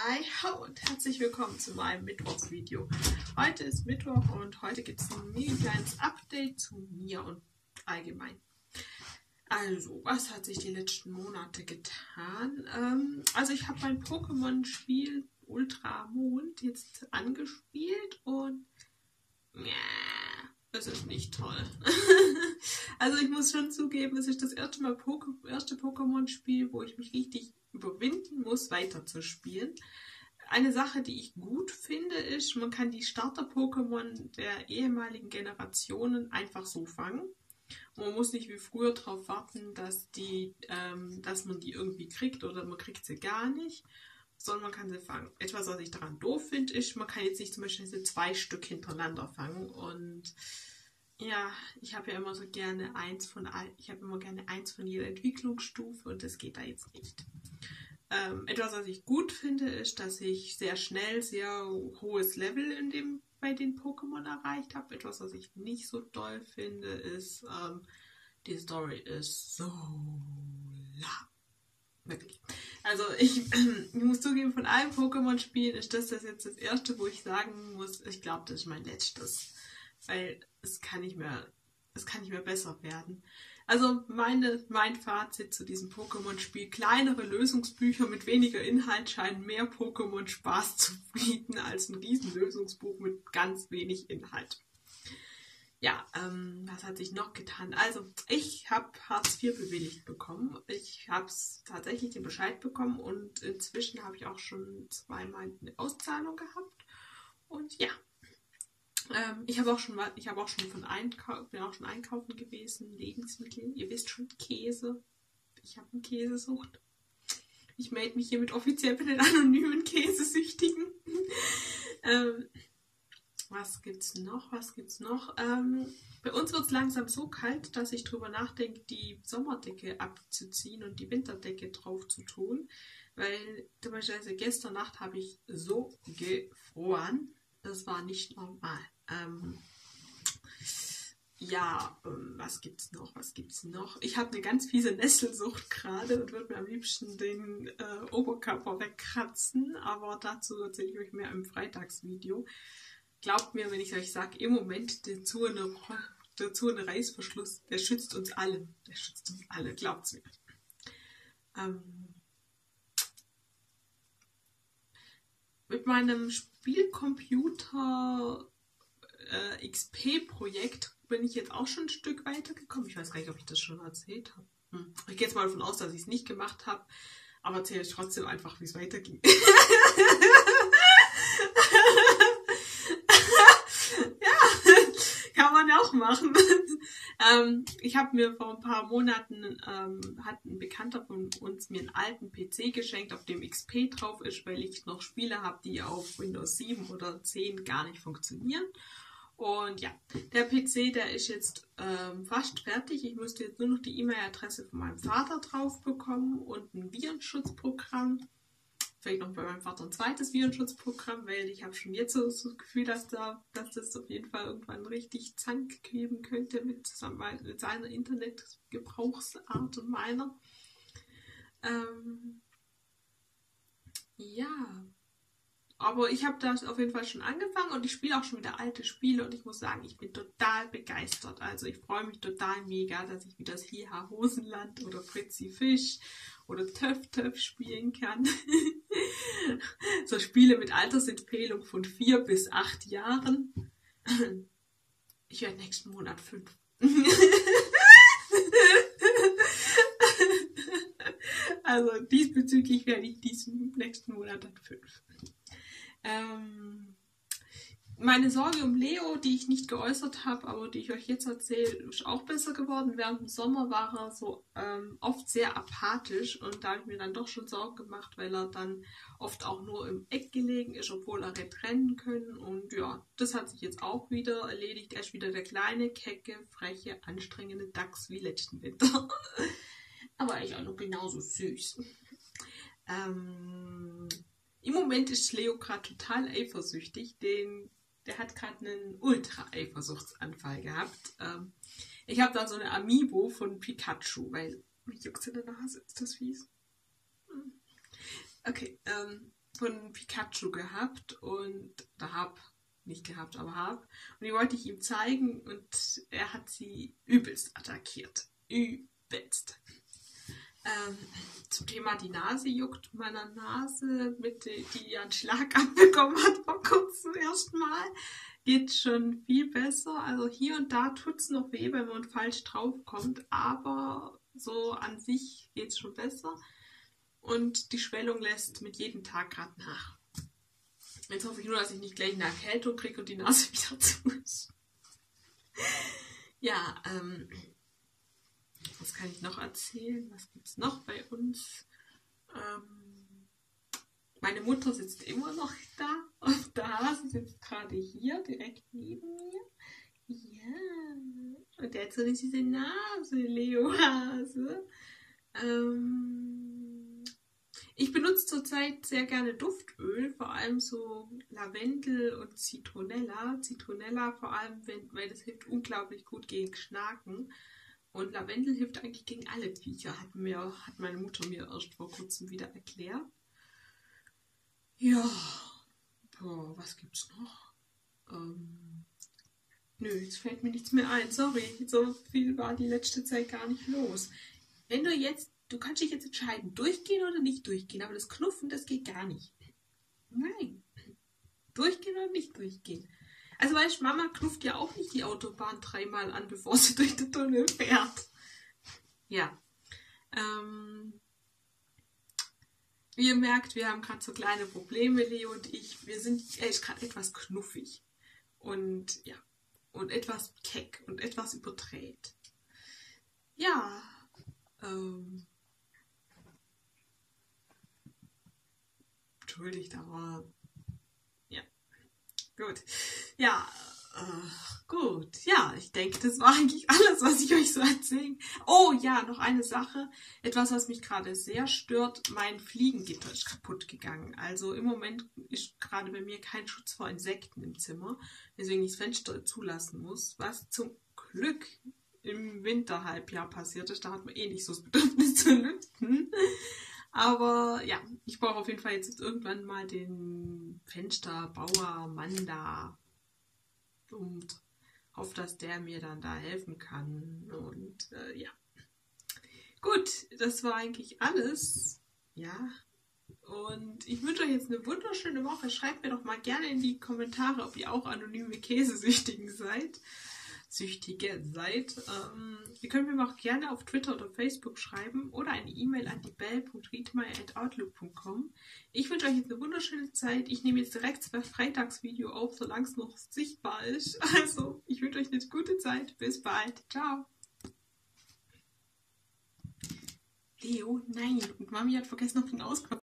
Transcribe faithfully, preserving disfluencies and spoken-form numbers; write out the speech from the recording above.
Hi ho und herzlich willkommen zu meinem Mittwochsvideo. Heute ist Mittwoch und heute gibt es ein mini kleines Update zu mir und allgemein. Also, was hat sich die letzten Monate getan? Ähm, also ich habe mein Pokémon-Spiel Ultramond jetzt angespielt und ja, es ist nicht toll. Also ich muss schon zugeben, es ist das erste Mal Poke erste Pokémon-Spiel, wo ich mich richtig überwinden muss, weiterzuspielen. Eine Sache, die ich gut finde, ist, man kann die Starter-Pokémon der ehemaligen Generationen einfach so fangen. Und man muss nicht wie früher darauf warten, dass, die, ähm, dass man die irgendwie kriegt oder man kriegt sie gar nicht, sondern man kann sie fangen. Etwas, was ich daran doof finde, ist, man kann jetzt nicht zum Beispiel diese zwei Stück hintereinander fangen. Und ja, ich habe ja immer so gerne eins von, ich habe immer gerne eins von jeder Entwicklungsstufe und das geht da jetzt nicht. Ähm, etwas, was ich gut finde, ist, dass ich sehr schnell sehr hohes Level in dem, bei den Pokémon erreicht habe. Etwas, was ich nicht so toll finde, ist, ähm, die Story ist so lang. Wirklich. Also ich, ich muss zugeben, von allen Pokémon-Spielen ist das, das jetzt das erste, wo ich sagen muss, ich glaube, das ist mein letztes. Weil es kann nicht mehr, es kann nicht mehr besser werden. Also meine, mein Fazit zu diesem Pokémon-Spiel: kleinere Lösungsbücher mit weniger Inhalt scheinen mehr Pokémon-Spaß zu bieten als ein Riesenlösungsbuch mit ganz wenig Inhalt. Ja, ähm, was hat sich noch getan? Also ich habe Hartz vier bewilligt bekommen. Ich habe tatsächlich den Bescheid bekommen und inzwischen habe ich auch schon zweimal eine Auszahlung gehabt. Und ja. Ähm, ich habe auch schon mal, ich habe auch schon von Einkau bin auch schon einkaufen gewesen, Lebensmittel, ihr wisst schon, Käse. Ich habe eine Käsesucht. Ich melde mich hiermit offiziell bei den anonymen Käsesüchtigen. ähm, was gibt's noch? Was gibt's noch? Ähm, bei uns wird es langsam so kalt, dass ich drüber nachdenke, die Sommerdecke abzuziehen und die Winterdecke drauf zu tun. Weil zum Beispiel gestern Nacht habe ich so gefroren. Das war nicht normal. Ähm, ja, ähm, was gibt's noch? Was gibt's noch? Ich habe eine ganz fiese Nesselsucht gerade und würde mir am liebsten den äh, Oberkörper wegkratzen, aber dazu erzähle ich euch mehr im Freitagsvideo. Glaubt mir, wenn ich euch sage, im Moment der Zone, der Zone Reißverschluss, der schützt uns alle. Der schützt uns alle, glaubt's mir. Ähm, mit meinem Spielcomputer äh, X P-Projekt bin ich jetzt auch schon ein Stück weitergekommen. Ich weiß gar nicht, ob ich das schon erzählt habe. Hm. Ich gehe jetzt mal davon aus, dass ich es nicht gemacht habe, aber erzähle ich trotzdem einfach, wie es weiterging. Ja, kann man ja auch machen. ähm, ich habe mir vor ein paar Monaten, ähm, hat ein Bekannter von uns mir einen alten P C geschenkt, auf dem X P drauf ist, weil ich noch Spiele habe, die auf Windows sieben oder zehn gar nicht funktionieren. Und ja, der P C, der ist jetzt ähm, fast fertig. Ich müsste jetzt nur noch die E-Mail-Adresse von meinem Vater drauf bekommen und ein Virenschutzprogramm. Vielleicht noch bei meinem Vater ein zweites Virenschutzprogramm, weil ich habe schon jetzt so das Gefühl, dass, da, dass das auf jeden Fall irgendwann richtig Zank geben könnte mit, zusammen, mit seiner Internetgebrauchsart und meiner. Ähm, ja. Aber ich habe das auf jeden Fall schon angefangen und ich spiele auch schon wieder alte Spiele und ich muss sagen, ich bin total begeistert. Also ich freue mich total mega, dass ich wieder das Hiha Hosenland oder Fritzi Fisch oder Töff Töff spielen kann. So Spiele mit Altersempfehlung von vier bis acht Jahren. Ich werde nächsten Monat fünf. Also diesbezüglich werde ich diesen nächsten Monat dann fünf. Ähm, meine Sorge um Leo, die ich nicht geäußert habe, aber die ich euch jetzt erzähle, ist auch besser geworden. Während dem Sommer war er so ähm, oft sehr apathisch und da habe ich mir dann doch schon Sorgen gemacht, weil er dann oft auch nur im Eck gelegen ist, obwohl er hätte rennen können. Und ja, das hat sich jetzt auch wieder erledigt. Er ist wieder der kleine, kecke, freche, anstrengende Dachs wie letzten Winter. Aber er ist auch noch genauso süß. Ähm... Im Moment ist Leo gerade total eifersüchtig. Den, der hat gerade einen Ultra-Eifersuchtsanfall gehabt. Ähm, ich habe da so eine Amiibo von Pikachu, weil mich juckt in der Nase. Ist das fies? Okay. Ähm, von Pikachu gehabt und da hab, nicht gehabt, aber hab. Und die wollte ich ihm zeigen und er hat sie übelst attackiert. Übelst. Ähm, zum Thema die Nase juckt meiner Nase, mit die, die einen Schlag abbekommen hat vor kurzem zum ersten Mal, geht schon viel besser. Also hier und da tut es noch weh, wenn man falsch drauf kommt, aber so an sich geht es schon besser. Und die Schwellung lässt mit jedem Tag gerade nach. Jetzt hoffe ich nur, dass ich nicht gleich eine Erkältung kriege und die Nase wieder zu ist. Ja, ähm, was kann ich noch erzählen? Was gibt es noch bei uns? Ähm, meine Mutter sitzt immer noch da und der Hase sitzt gerade hier, direkt neben mir. Ja, und der hat so eine süße Nase, Leo Hase. Ähm, ich benutze zurzeit sehr gerne Duftöl, vor allem so Lavendel und Zitronella. Zitronella vor allem, wenn, weil das hilft unglaublich gut gegen Schnaken. Und Lavendel hilft eigentlich gegen alle Viecher, hat, mir, hat meine Mutter mir erst vor kurzem wieder erklärt. Ja, boah, was gibt's noch? Ähm, nö, jetzt fällt mir nichts mehr ein, sorry, so viel war die letzte Zeit gar nicht los. Wenn du jetzt, du kannst dich jetzt entscheiden, durchgehen oder nicht durchgehen, aber das Knuffen, das geht gar nicht. Nein, durchgehen oder nicht durchgehen. Also weißt, Mama knufft ja auch nicht die Autobahn dreimal an, bevor sie durch den Tunnel fährt. Ja. Ähm, wie ihr merkt, wir haben gerade so kleine Probleme, Leo und ich. Wir sind, er ist gerade etwas knuffig. Und ja, und etwas keck und etwas überdreht. Ja. Ähm, Entschuldigt, aber ja. Gut. Ja, äh, gut. Ja, ich denke, das war eigentlich alles, was ich euch so erzählen. Oh ja, noch eine Sache. Etwas, was mich gerade sehr stört. Mein Fliegengitter ist kaputt gegangen. Also im Moment ist gerade bei mir kein Schutz vor Insekten im Zimmer, weswegen ich das Fenster zulassen muss. Was zum Glück im Winterhalbjahr passiert ist. Da hat man eh nicht so das Bedürfnis zu lüften. Aber ja, ich brauche auf jeden Fall jetzt irgendwann mal den Fensterbauer Mann da und hoffe, dass der mir dann da helfen kann. Und äh, ja, gut, das war eigentlich alles. Ja, und ich wünsche euch jetzt eine wunderschöne Woche. Schreibt mir doch mal gerne in die Kommentare, ob ihr auch anonyme Käsesüchtigen seid. Süchtige seid. Ähm, ihr könnt mir auch gerne auf Twitter oder Facebook schreiben oder eine E-Mail an die bell punkt riedmeier at outlook punkt com. Ich wünsche euch jetzt eine wunderschöne Zeit. Ich nehme jetzt direkt das Freitagsvideo auf, solange es noch sichtbar ist. Also, ich wünsche euch eine gute Zeit. Bis bald. Ciao. Leo, nein. Und Mami hat vergessen, noch den Ausknopf